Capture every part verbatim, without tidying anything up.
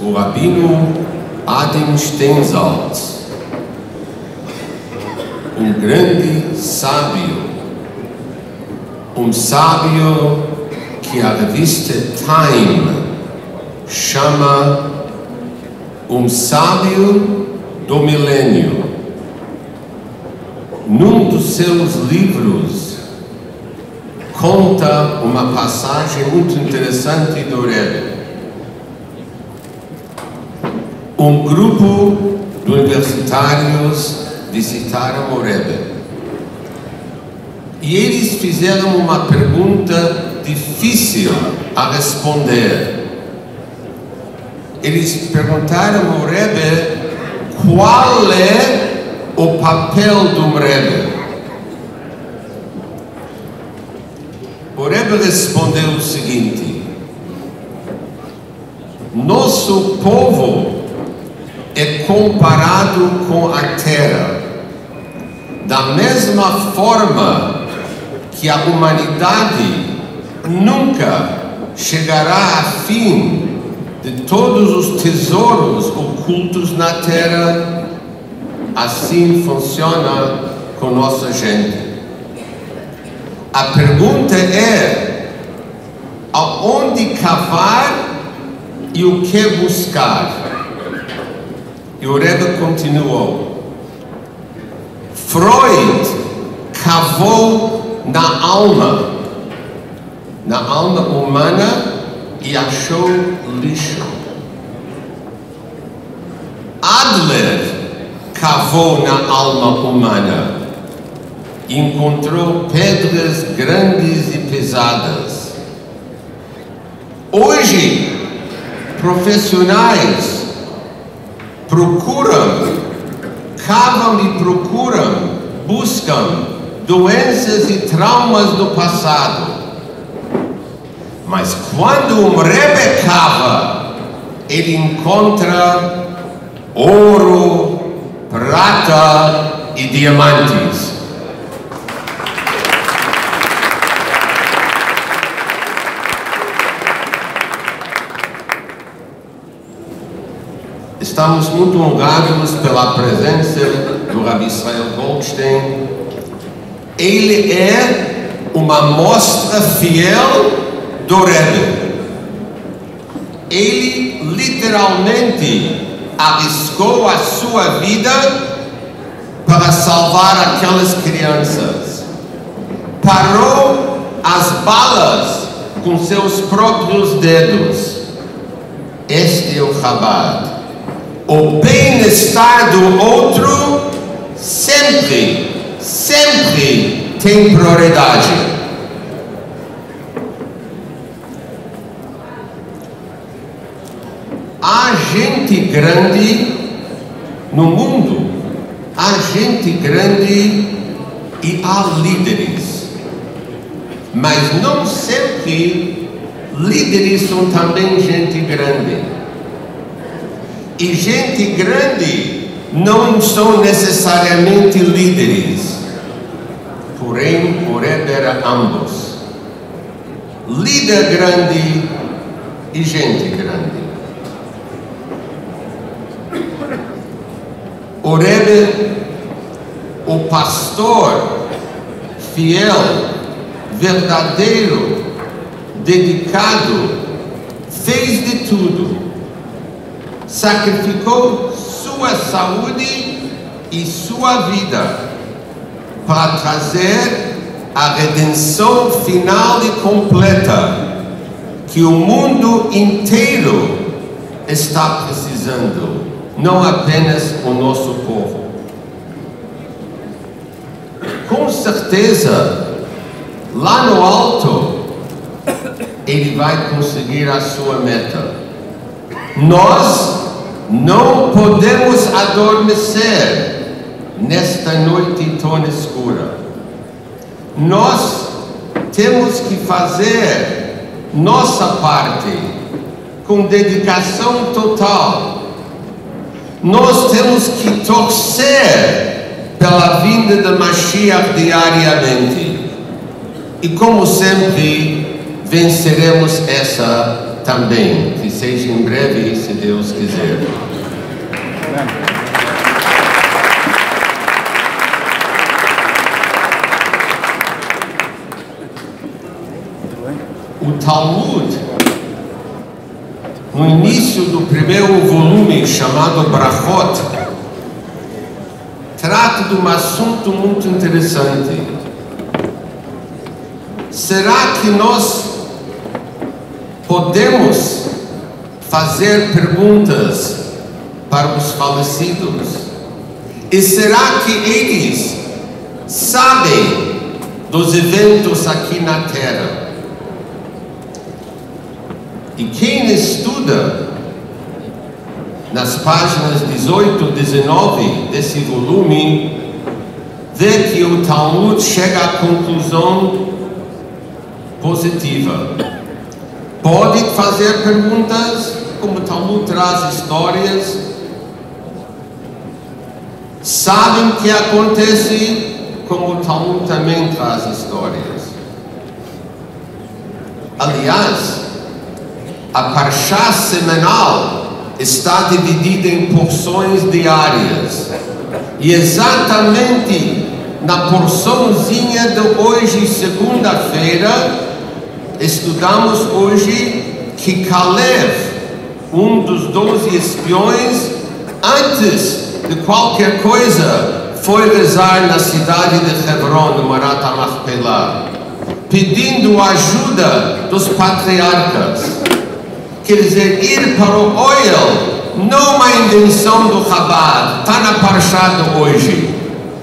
o Rabino Adin Steinsaltz, um grande sábio, um sábio que a revista Time chama um sábio do milênio. Num dos seus livros conta uma passagem muito interessante do Rebbe. Um grupo de universitários visitaram o Rebbe e eles fizeram uma pergunta difícil a responder. Eles perguntaram ao Rebbe qual é o papel do Rebbe. O Rebbe respondeu o seguinte: nosso povo é comparado com a terra, da mesma forma que a humanidade nunca chegará a fim de todos os tesouros ocultos na terra, assim funciona com nossa gente. A pergunta é: aonde cavar e o que buscar? E o Rebbe continuou: Freud cavou na alma, na alma humana e achou lixo. Adler cavou na alma humana e encontrou pedras grandes e pesadas. Hoje, profissionais procuram, cavam e procuram, buscam doenças e traumas do passado. Mas quando um Rebbe cava, ele encontra ouro, prata e diamantes. Estamos muito honrados pela presença do Rabbi Israel Goldstein. Ele é uma mostra fiel do Rebbe. Ele literalmente arriscou a sua vida para salvar aquelas crianças. Parou as balas com seus próprios dedos. Este é o Chabad. O bem-estar do outro sempre, sempre tem prioridade. Há gente grande no mundo, há gente grande e há líderes, mas não sempre líderes são também gente grande. E gente grande não são necessariamente líderes, porém o Rebbe era ambos, líder grande e gente grande. O Rebbe, o pastor fiel, verdadeiro, dedicado, fez de tudo. Sacrificou sua saúde e sua vida para trazer a redenção final e completa que o mundo inteiro está precisando, não apenas o nosso povo. Com certeza, lá no alto, ele vai conseguir a sua meta. Nós não podemos adormecer nesta noite tão escura. Nós temos que fazer nossa parte com dedicação total. Nós temos que torcer pela vinda de Mashiach diariamente. E como sempre, venceremos essa também, que seja em breve, se Deus quiser. O Talmud, no início do primeiro volume, chamado Brachot, trata de um assunto muito interessante. Será que nós podemos fazer perguntas para os falecidos? E será que eles sabem dos eventos aqui na Terra? E quem estuda nas páginas dezoito e dezenove desse volume, vê que o Talmud chega à conclusão positiva. Pode fazer perguntas, como o Talmud traz histórias. Sabem o que acontece, como o Talmud também traz histórias. Aliás, a Parshá semanal está dividida em porções diárias. E exatamente na porçãozinha de hoje, segunda-feira, estudamos hoje que Caleb, um dos doze espiões, antes de qualquer coisa, foi rezar na cidade de Hebron, no Marat HaMachpelah, pedindo ajuda dos patriarcas. Quer dizer, ir para o Ohel, não uma invenção do Chabad, está na Parshá de hoje.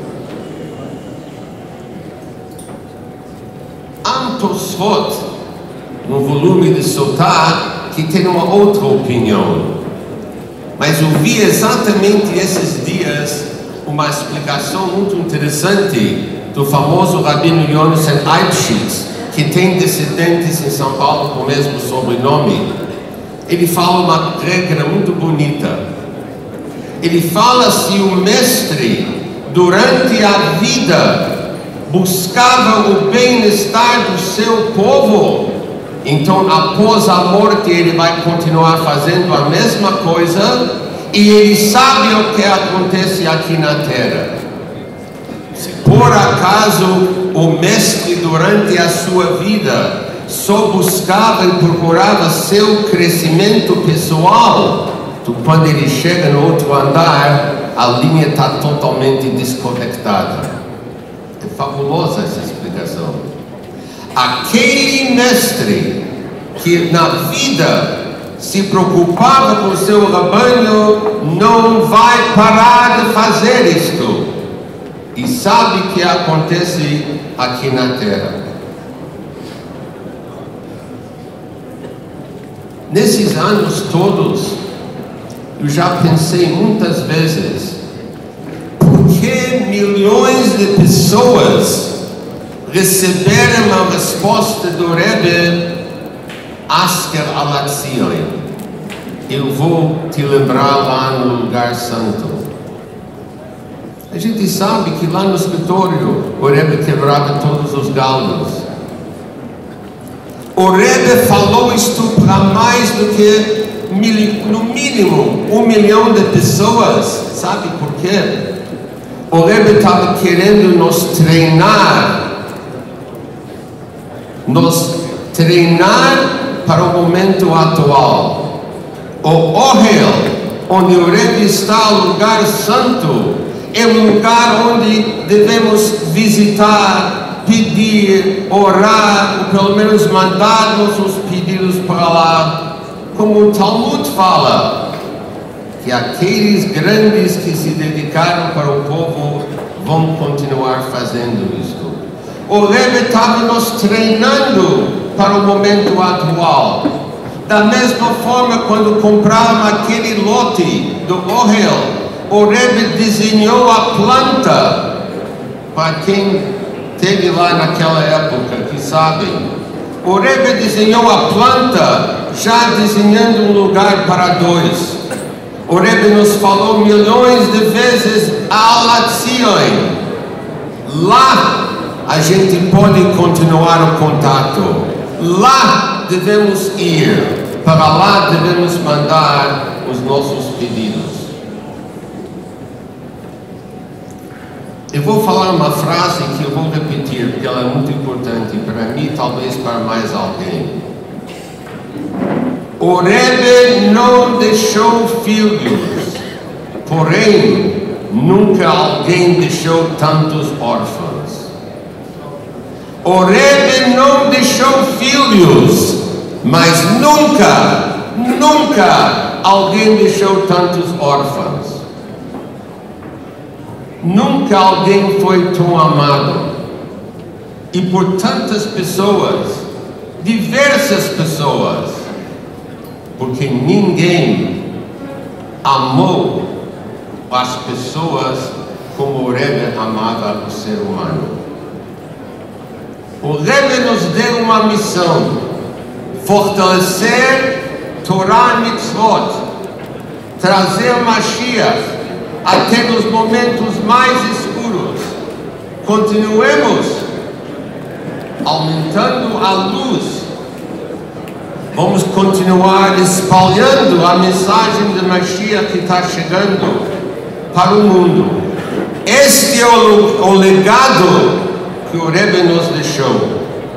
Há Tosfot, no volume de Sotá, que tem uma outra opinião. Mas eu vi exatamente esses dias uma explicação muito interessante do famoso Rabino Yonasan Eibschitz, que tem descendentes em São Paulo com o mesmo sobrenome. Ele fala uma regra muito bonita. Ele fala: se o mestre, durante a vida, buscava o bem-estar do seu povo, então após a morte ele vai continuar fazendo a mesma coisa, e ele sabe o que acontece aqui na terra. Se por acaso o mestre, durante a sua vida, só buscava e procurava seu crescimento pessoal, então, quando ele chega no outro andar, a linha está totalmente desconectada. É fabulosa essa explicação. Aquele mestre que na vida se preocupava com seu rebanho não vai parar de fazer isto, e sabe o que acontece aqui na terra. Nesses anos todos, eu já pensei muitas vezes, por que milhões de pessoas receberam a resposta do Rebbe Asker Alatzion? Eu vou te lembrar lá no lugar santo. A gente sabe que lá no escritório o Rebbe quebrava todos os galhos. O Rebbe falou isto para mais do que, no mínimo, um milhão de pessoas. Sabe por quê? O Rebbe estava querendo nos treinar, nos treinar para o momento atual. O Ohel, onde o Rebbe está, o lugar santo, é um lugar onde devemos visitar, pedir, orar, ou pelo menos mandar-nos os pedidos para lá. Como o Talmud fala, que aqueles grandes que se dedicaram para o povo vão continuar fazendo isto. O Rebbe estava nos treinando para o momento atual. Da mesma forma, quando compraram aquele lote do Ohel, o Rebbe desenhou a planta. Para quem teve lá naquela época, que sabem, o Rebbe desenhou a planta, já desenhando um lugar para dois. O Rebbe nos falou milhões de vezes, Alatzion. Lá a gente pode continuar o contato. Lá devemos ir para lá devemos mandar os nossos pedidos. Eu vou falar uma frase que eu vou repetir, porque ela é muito importante para mim, talvez para mais alguém. O Rebbe não deixou filhos, porém, nunca alguém deixou tantos órfãos. O Rebbe não deixou filhos, mas nunca, nunca alguém deixou tantos órfãos. Nunca alguém foi tão amado. E por tantas pessoas, diversas pessoas, porque ninguém amou as pessoas como o Rebbe amava o ser humano. O Rebbe nos deu uma missão: fortalecer Torah e Mitzvot, trazer Mashiach até nos momentos mais escuros. Continuemos aumentando a luz. Vamos continuar espalhando a mensagem de Mashiach que está chegando para o mundo. Este é o, o legado que o Rebbe nos deixou.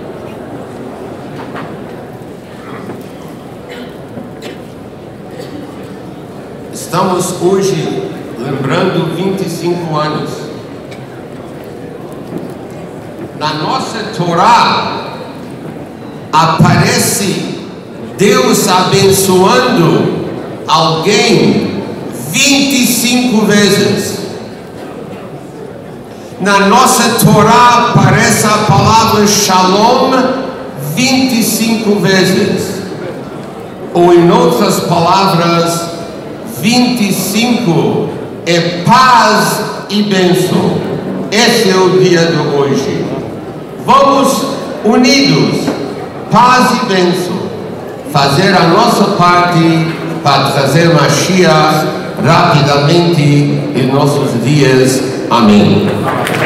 Estamos hoje lembrando vinte e cinco anos. Na nossa Torá aparece Deus abençoando alguém vinte e cinco vezes. Na nossa Torá aparece a palavra Shalom vinte e cinco vezes. Ou em outras palavras, vinte e cinco é paz e bênção. Esse é o dia de hoje. Vamos unidos, paz e bênção, fazer a nossa parte para trazer Mashiach rapidamente em nossos dias. Amém.